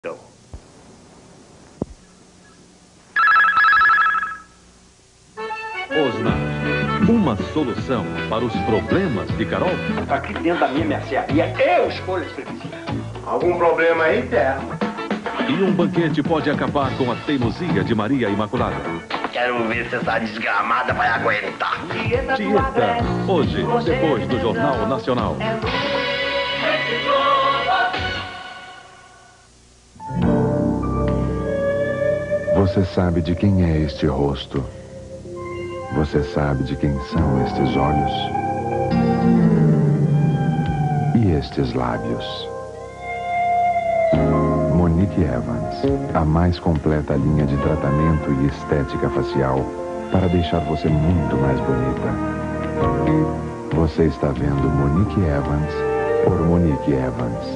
Osmar, uma solução para os problemas de Carol? Aqui dentro da minha mercearia, eu escolho as freguesias. Algum problema aí, Terra? E um banquete pode acabar com a teimosia de Maria Imaculada. Quero ver se essa desgramada vai aguentar. Tieta, hoje, depois do Jornal Nacional. Você sabe de quem é este rosto? Você sabe de quem são estes olhos? E estes lábios? Monique Evans, a mais completa linha de tratamento e estética facial para deixar você muito mais bonita. Você está vendo Monique Evans por Monique Evans.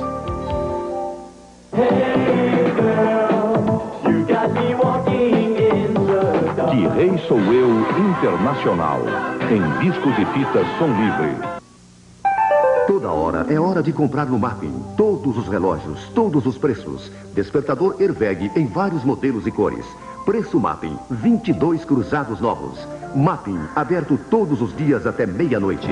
Que Rei Sou Eu Internacional, em discos e fitas som livre. Toda hora é hora de comprar no Mapping. Todos os relógios, todos os preços. Despertador Airveg em vários modelos e cores. Preço Mapping, 22 cruzados novos. Mapping, aberto todos os dias até meia-noite.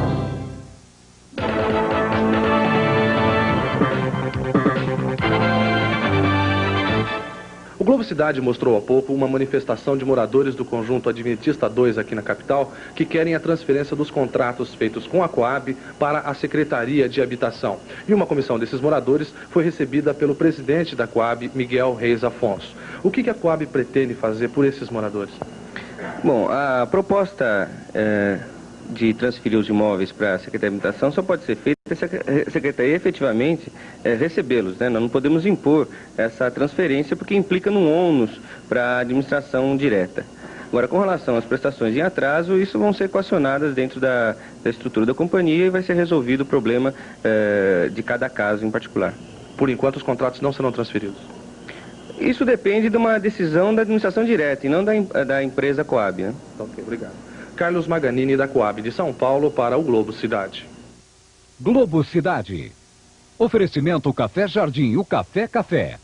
O Globo Cidade mostrou há pouco uma manifestação de moradores do conjunto Adventista 2 aqui na capital que querem a transferência dos contratos feitos com a Coab para a Secretaria de Habitação. E uma comissão desses moradores foi recebida pelo presidente da Coab, Miguel Reis Afonso. O que a Coab pretende fazer por esses moradores? Bom, a proposta de transferir os imóveis para a Secretaria de Habitação só pode ser feita se a Secretaria efetivamente recebê-los, né? Nós não podemos impor essa transferência porque implica num ônus para a administração direta. Agora, com relação às prestações em atraso, isso vão ser equacionadas dentro da estrutura da companhia e vai ser resolvido o problema de cada caso em particular. Por enquanto, os contratos não serão transferidos. Isso depende de uma decisão da administração direta e não da empresa Coab, né? Ok, obrigado. Carlos Maganini, da Coab de São Paulo, para o Globo Cidade. Globo Cidade. Oferecimento Café Jardim, o Café Café.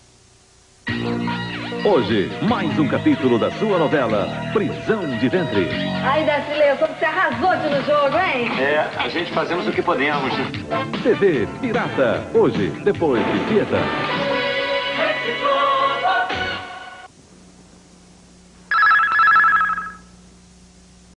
Hoje, mais um capítulo da sua novela Prisão de Ventre. Aí, Darcílio, como você arrasou no jogo, hein? A gente fazemos o que podemos. TV Pirata, hoje, depois de Tieta.